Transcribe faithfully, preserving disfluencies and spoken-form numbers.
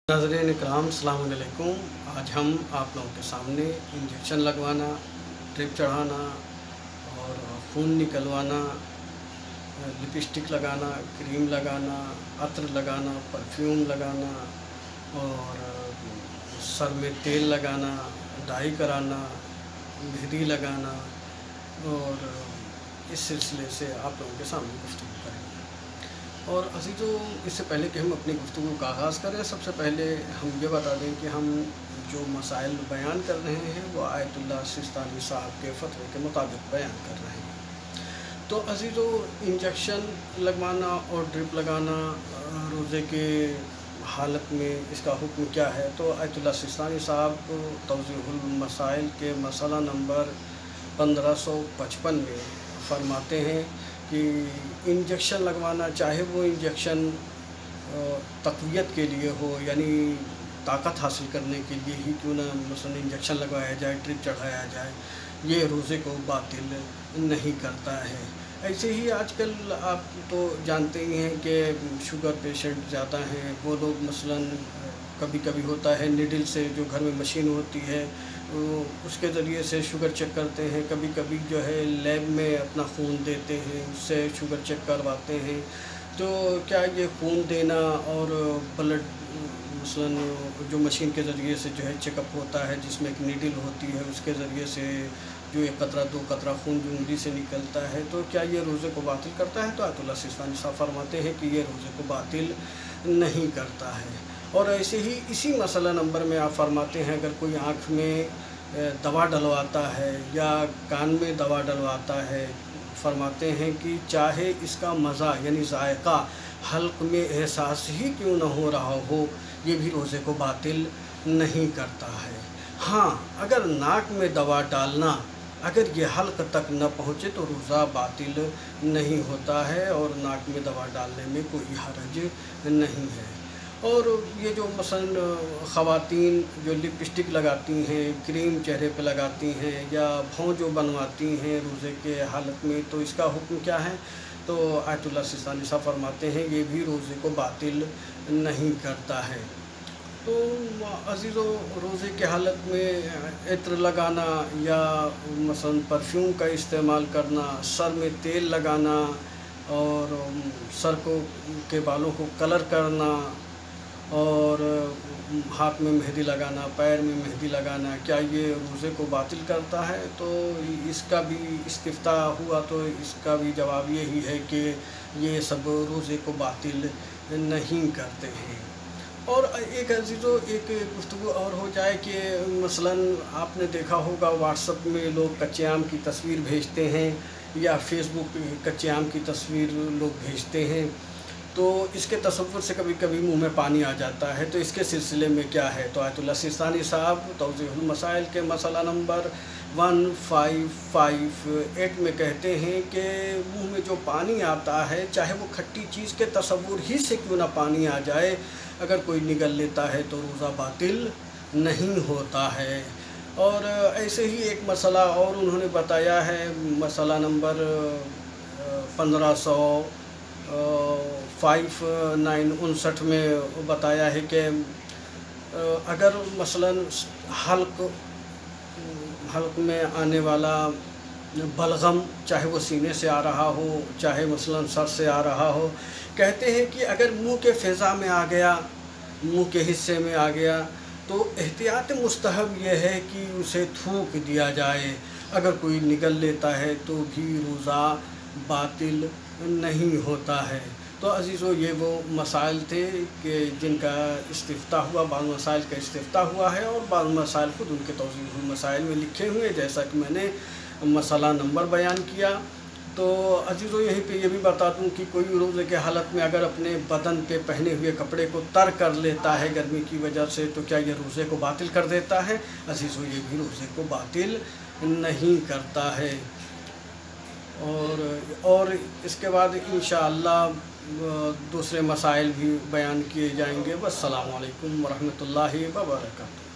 नाज़रीन इकराम अस्सलाम वालेकुम। आज हम आप लोगों के सामने इंजेक्शन लगवाना, ड्रिप चढ़ाना और खून निकलवाना, लिपस्टिक लगाना, क्रीम लगाना, अत्र लगाना, परफ्यूम लगाना और सर में तेल लगाना, डाई कराना, मेहंदी लगाना और इस सिलसिले से आप लोगों के सामने गुफ्तगू करेंगे। और अज़ीज़ों, इससे पहले कि हम अपनी गुफ्तगू का आगाज़ करें, सबसे पहले हम ये बता दें कि हम जो मसाइल बयान कर रहे हैं वो आयतुल्लाह सिस्तानी साहब के फ़तवे के मुताबिक बयान कर रहे हैं। तो अज़ीज़ों, इंजेक्शन लगवाना और ड्रिप लगाना रोज़े के हालत में इसका हुक्म क्या है? तो आयतुल्लाह सिस्तानी साहब तौज़ीहुल मसाइल के मसला नंबर पंद्रह सौ पचपन में फ़रमाते हैं कि इंजेक्शन लगवाना, चाहे वो इंजेक्शन तक़वियत के लिए हो, यानी ताकत हासिल करने के लिए ही क्यों ना मसलन इंजेक्शन लगवाया जाए, ड्रिप चढ़ाया जाए, ये रोज़े को बातिल नहीं करता है। ऐसे ही आजकल आप तो जानते ही हैं कि शुगर पेशेंट ज़्यादा हैं, वो लोग मसलन कभी कभी होता है निडल से, जो घर में मशीन होती है उसके ज़रिए से शुगर चेक करते हैं, कभी कभी जो है लैब में अपना खून देते हैं, उससे शुगर चेक करवाते हैं। तो क्या ये खून देना और ब्लड मसलन जो मशीन के ज़रिए से जो है चेकअप होता है, जिसमें एक नीडल होती है, उसके ज़रिए से जो एक कतरा दो कतरा खून जो उंगली से निकलता है, तो क्या ये रोज़े को बातिल करता है? तो आयतुल्लाह सिस्तानी साहब फरमाते हैं कि ये रोज़े को बातिल नहीं करता है। और ऐसे ही इसी मसला नंबर में आप फरमाते हैं, अगर कोई आँख में दवा डलवाता है या कान में दवा डलवाता है, फरमाते हैं कि चाहे इसका मज़ा यानी ज़ायक़ा हल्क में एहसास ही क्यों न हो रहा हो, ये भी रोज़े को बातिल नहीं करता है। हाँ, अगर नाक में दवा डालना अगर ये हल्क तक न पहुँचे तो रोज़ा बातिल नहीं होता है और नाक में दवा डालने में कोई हरज नहीं है। और ये जो मसलन ख़वातीन जो लिपस्टिक लगाती हैं, क्रीम चेहरे पे लगाती हैं या भौं जो बनवाती हैं रोज़े के हालत में, तो इसका हुक्म क्या है? तो आयतुल्लाह सिस्तानी साहब फरमाते हैं ये भी रोज़े को बातिल नहीं करता है। तो अज़ीज़ों, रोज़े के हालत में इत्र लगाना या मसलन परफ्यूम का इस्तेमाल करना, सर में तेल लगाना और सर को के बालों को कलर करना और हाथ में मेहंदी लगाना, पैर में मेहंदी लगाना, क्या ये रोज़े को बातिल करता है? तो इसका भी इस्तिफ़्ता हुआ तो इसका भी जवाब यही है कि ये सब रोज़े को बातिल नहीं करते हैं। और एक अज़ीज़ों, एक गुफ्तगू और हो जाए कि मसलन आपने देखा होगा व्हाट्सएप में लोग कच्चे आम की तस्वीर भेजते हैं या फेसबुक पे कच्चे आम की तस्वीर लोग भेजते हैं, तो इसके तसव्वुर से कभी कभी मुंह में पानी आ जाता है। तो इसके सिलसिले में क्या है? तो आयतुल्लाह सिस्तानी साहब तौज़ीहुल मसाइल के मसला number one five five eight में कहते हैं कि मुंह में जो पानी आता है, चाहे वो खट्टी चीज़ के तसव्वुर ही से क्यों ना पानी आ जाए, अगर कोई निगल लेता है तो रोज़ा बातिल नहीं होता है। और ऐसे ही एक मसला और उन्होंने बताया है, मसला नंबर पंद्रह सौ फाइव नाइन उनसठ में बताया है कि अगर मसलन हल्क हल्क में आने वाला बलगम, चाहे वो सीने से आ रहा हो, चाहे मसलन सर से आ रहा हो, कहते हैं कि अगर मुंह के फ़िज़ा में आ गया, मुंह के हिस्से में आ गया, तो एहतियात मुस्तहब यह है कि उसे थूक दिया जाए। अगर कोई निगल लेता है तो भी रोज़ा बातिल नहीं होता है। तो अज़ीज़ों, ये वो मसाइल थे कि जिनका इस्तिफ़्ता हुआ, बाद मसाइल का इस्तिफ़्ता हुआ है और बाद मसाइल खुद उनके तौज़ीहुल मसाइल में लिखे हुए, जैसा कि मैंने मसला नंबर बयान किया। तो अज़ीज़ों, यहीं पे ये भी बता दूं कि कोई रोज़े के हालत में अगर अपने बदन पे पहने हुए कपड़े को तर कर लेता है गर्मी की वजह से, तो क्या ये रोज़े को बातिल कर देता है? अज़ीज़ों, ये भी रोज़े को बातिल नहीं करता है। और और इसके बाद इंशाअल्लाह दूसरे मसाइल भी बयान किए जाएंगे। वस्सलामु अलैकुम वरहमतुल्लाहि व बरकातुहू।